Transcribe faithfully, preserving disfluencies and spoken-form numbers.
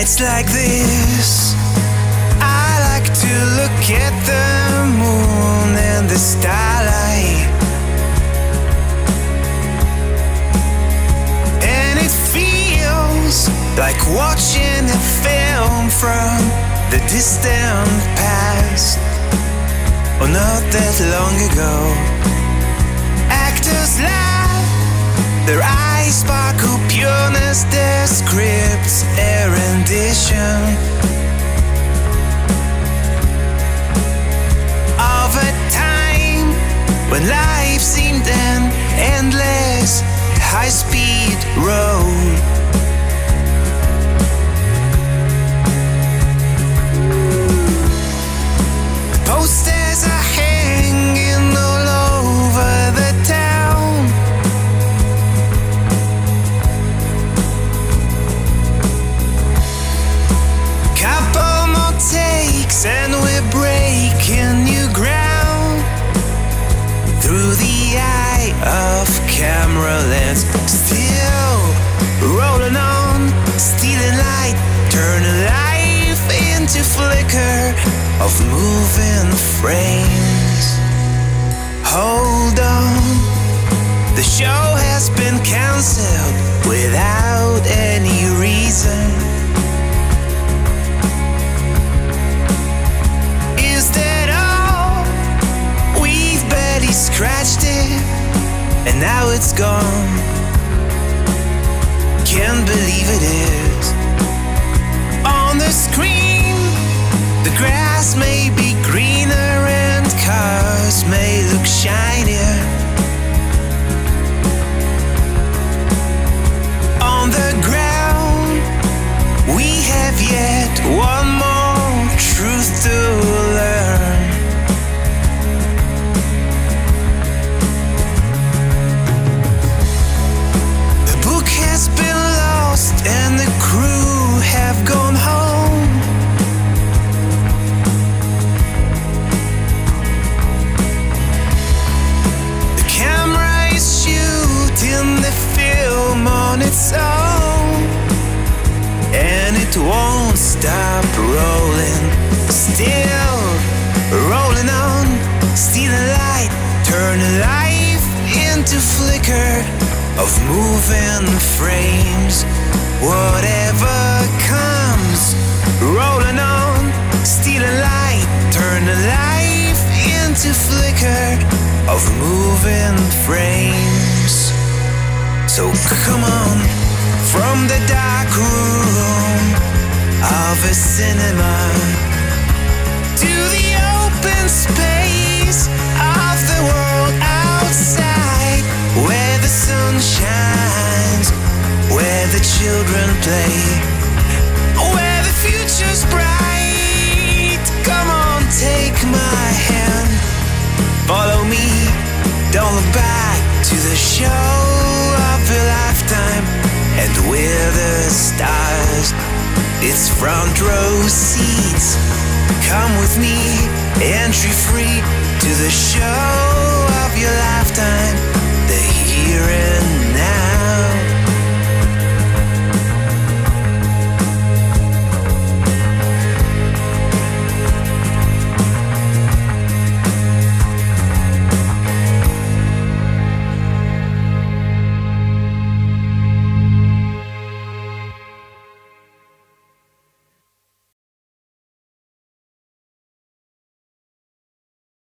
nights like this, I like to look at the moon and the starlight, and it feels like watching a film from the distant past, or not that long ago. Actors laugh, their eyes sparkle pureness, their scripts a rendition of a time when life seemed an endless high-speed road. Posters are hanging all over the town, couple more takes and we're breaking new ground. Through the eye of camera lens, still rolling on, stealing light, turning life into flicker of moving frames. Hold on, the show has been cancelled without any reason. Is that all? We've barely scratched it, and now it's gone. Can't believe it is. On the screen, the grass may be greener and cars may look shinier. On the ground, we have yet one more truth to learn. The book has been lost and the crew have gone home. In the film on its own, and it won't stop rolling. Still rolling on, stealing light, turning life into flicker of moving frames. Whatever comes, rolling on, stealing light, turning life into flicker of moving frames. So come on, from the dark room of a cinema to the open space of the world outside, where the sun shines, where the children play, where the future's bright. Come on, take my hand, follow me, don't look back to the show of a lifetime, and we're the stars. It's front row seats. Come with me, entry free to the show